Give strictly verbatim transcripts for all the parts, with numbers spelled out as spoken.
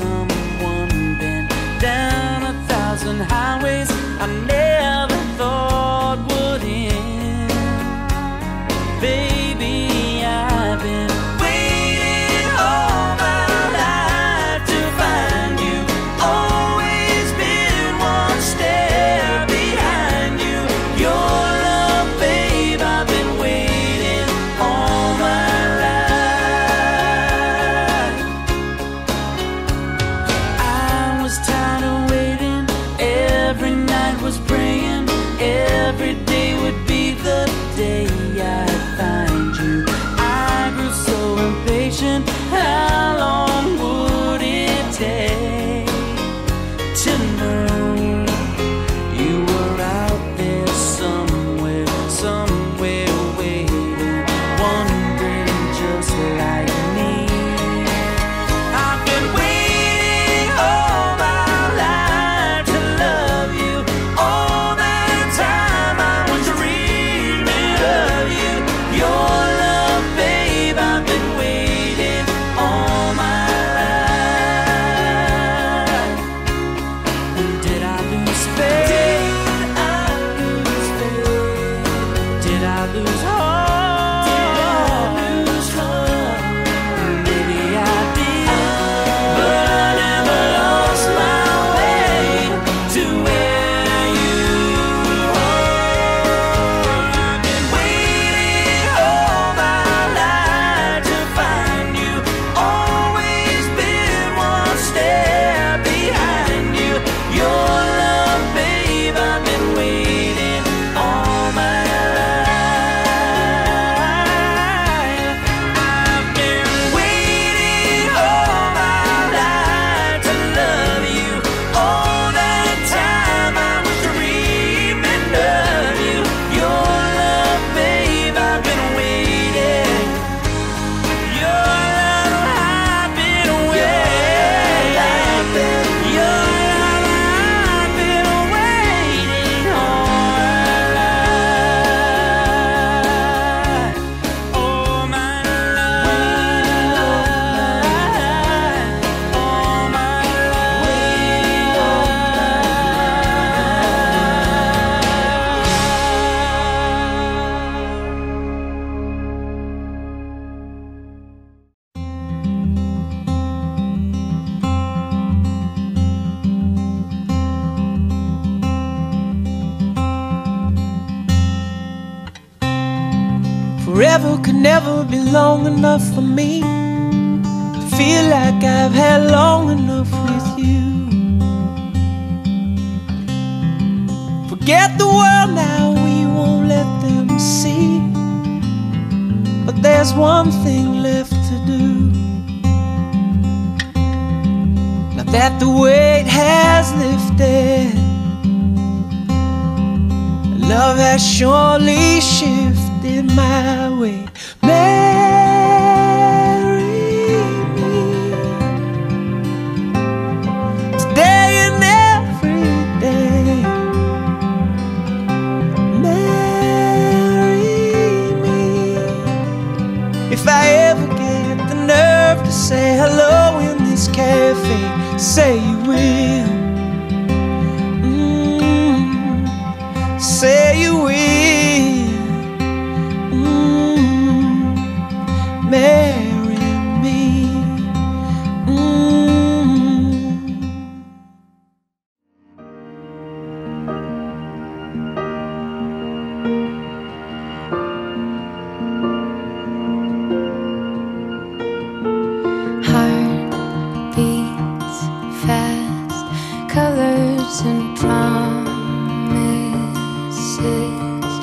someone been down a thousand highways I never thought would end. Baby, I've been waiting all my life to find you. Always been one step behind you. Your love, babe, I've been waiting all my life. I was tired of waiting. Every night was praying. Every day would be the day I'd find you. I grew so impatient. How long would it take to know you were out there somewhere, somewhere waiting, wondering just like me? I've been waiting all my life to love you. All that time I was dreaming of you. Your love, babe, I've been waiting all my life. And did I lose faith? Did I lose faith? Did I lose heart? Did I lose heart? Maybe I did, but I never lost my way to where you are. I've been waiting all my life to find you. Always been one step behind you. Your love, babe, I've been waiting all my life. I've been waiting all my life to love you. All that time I was dreaming of you. Your love, babe, I've been waiting. Your love, I've been waiting. Your love, I've been waiting all my life. All my life. All my Forever could never be long enough for me to feel like I've had long enough with you. Forget the world now, we won't let them see. But there's one thing left to do. Now that the weight has lifted, love has surely shifted my way. Marry me today and every day. Marry me if I ever get the nerve to say hello in this cafe. Say you will. Say you will. Mm, marry me. Mm. Heart beats fast, colors and promises.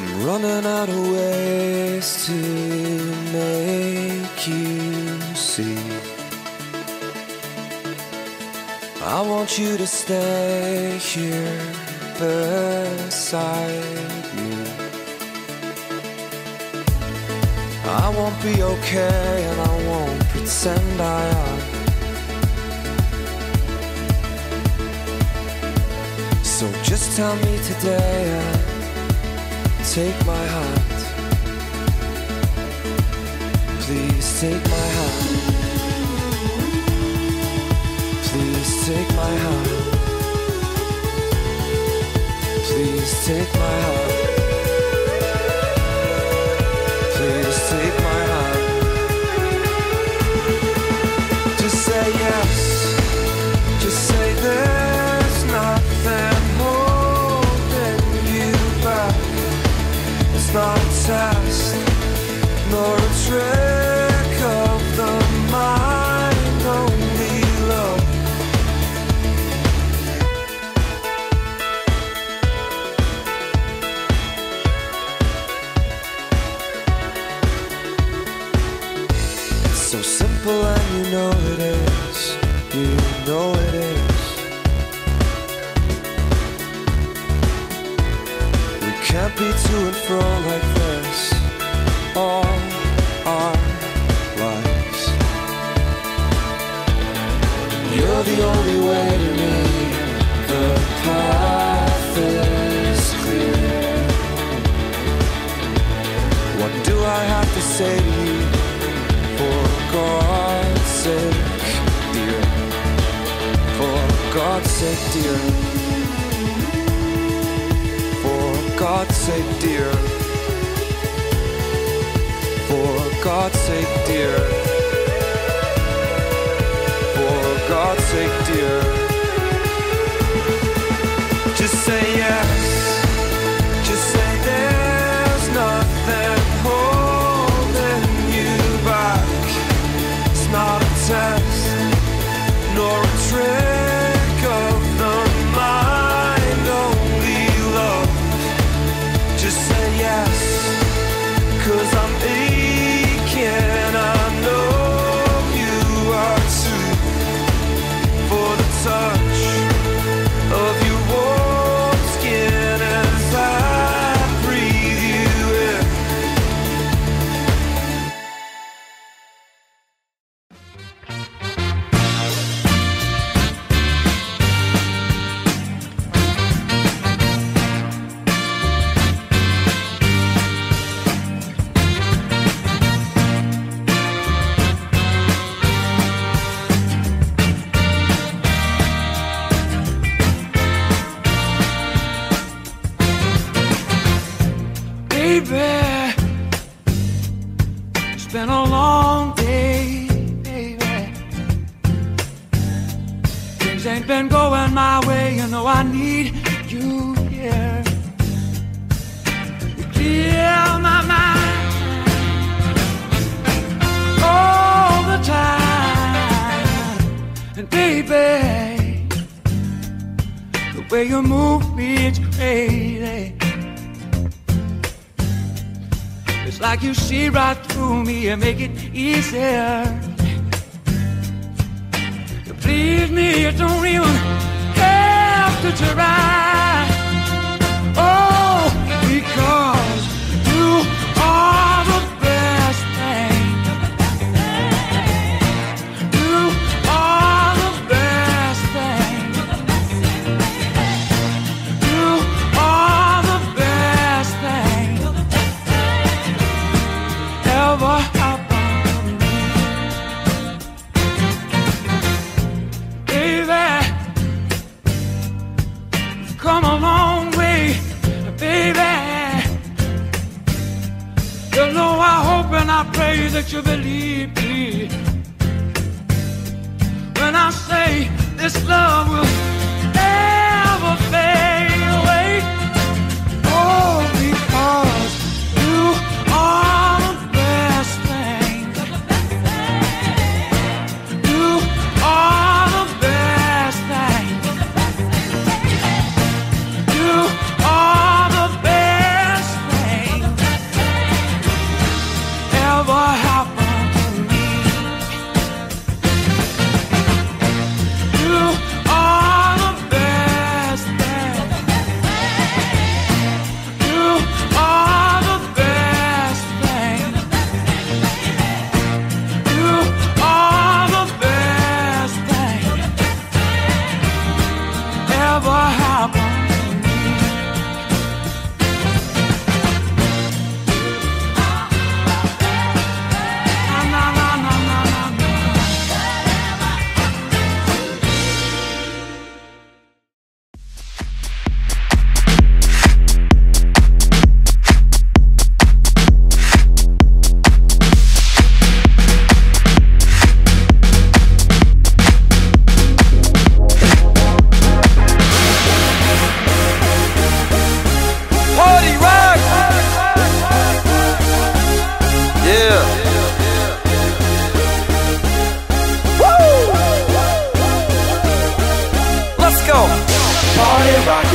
running out of ways to make you see. I want you to stay here beside me. I won't be okay and I won't pretend I am. So just tell me today and take my hand. Please take my hand. Please take my hand. Please take my hand. Please take my hand. Just say yes. Just say there's nothing holding you back. It's not a test, nor a trick of the mind, only love. It's so simple and you know it is. You know it is. We can't be to and fro like this all our lives. You're the only way to me. The path is clear. What do I have to say to you? For God's sake, dear. For God's sake, dear. For God's sake, dear. For God's sake, dear. For God's sake, dear. Just say yes. Just say there's nothing holding you back. It's not a test, nor a trick of the mind, only love. Just say yes, 'cause I'm aching, I know you are too. For the touch of your warm skin as I breathe you in. Baby, it's been a long day, baby. Things ain't been going my way, you know I need you here. You clear my mind all the time. And baby, the way you move me, it's crazy. It's like you see right through me and make it easier. To please me, you don't even have to try. Oh, because you are the best thing. You are the best thing. You are the best thing ever happened to me. Baby, you've come a long way, baby. You know I hope and I pray that you believe me when I say this love will never fade away. Oh, because you are the best thing. You are the best thing. You are the best thing.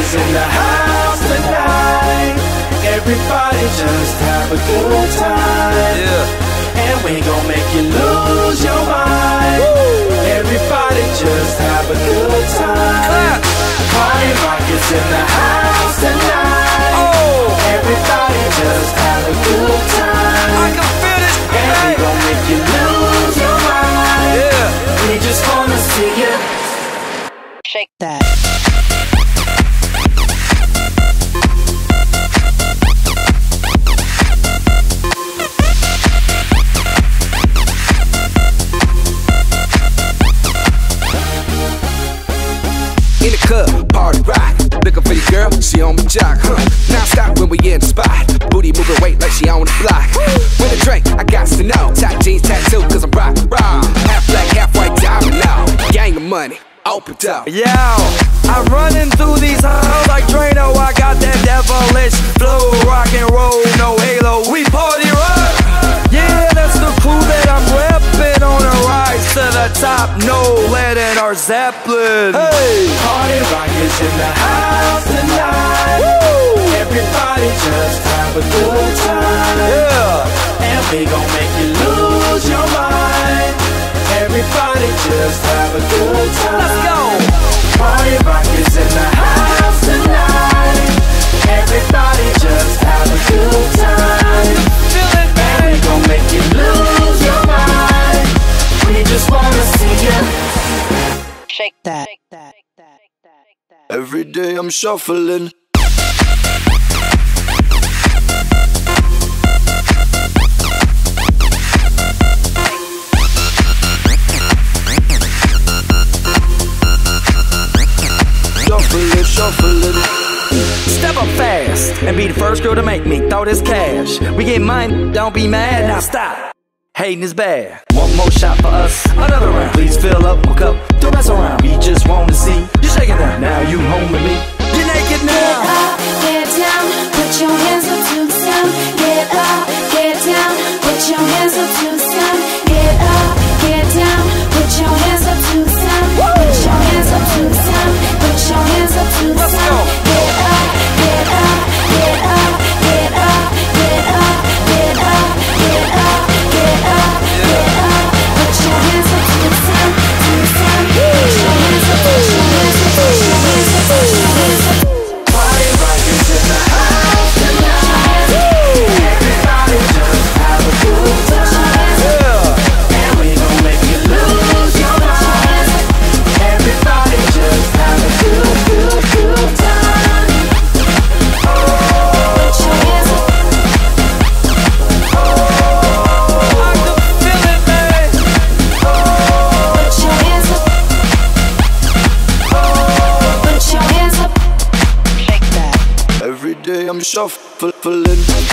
is in the house tonight. Everybody just have a good time. Yeah. And we gon' make you lose your mind. Woo. Everybody just have a good time. Party rock is in the house tonight. Oh. Everybody just have a good time. I can feel this. And we gon' make you lose your mind. Yeah. We just wanna see you shake that. In the club, party rock. Looking for your girl, she on my jock, huh? Now stop when we in the spot. Booty moving weight like she on the block. With a drink, I got to know. Tight jeans, tattoo, cause I'm rock, raw. Half black, half white, diamond now. Gang of money, open up. Yo, I'm running through these halls like Drano. I got that devilish flow. Rock and roll, no halo. We party rock. Yeah, that's the crew that I'm reppin'. On a rise to the top, no lead in our Zeppelin. Hey, party rock is in the house tonight. Woo. Everybody just have a good time. Yeah, and we gon' make you lose your mind. Everybody just have a good time. Let's go. Party rock is in the house tonight. Everybody just have a good time. Feel it, baby. And we gon' make you lose your mind. We just wanna see you shake that. Every day I'm shuffling. Shuffling, shuffling. Step up fast and be the first girl to make me throw this cash. We get mine, don't be mad, now stop. Hating is bad. One more shot for us, another round. Please fill up my cup, don't mess around. We just wanna see you shaking that. Now you home with me, you're naked now. Get up, get down, put your hands up to the sound. Get up, get down, put your hands up to the sound. Get up, get down, put your hands up to the sound. Put your hands up to the sound. Put your hands up to the sound. Get up, get up, get up, get up, get up, get up, get up, get up, get up. Put your hands up to the sound, to the sound. Put your hands up, put your hands up, put your hands up, put your hands up. Party rock is in the house tonight. Everybody just have a good time. Yeah. And we gon' make you lose your mind. Everybody just have a good, good, good time. Oh, put your hands up. Oh, I can feel it, man. Oh, put your hands up. Oh, put your hands up. Shake that. every day I'm shuffling.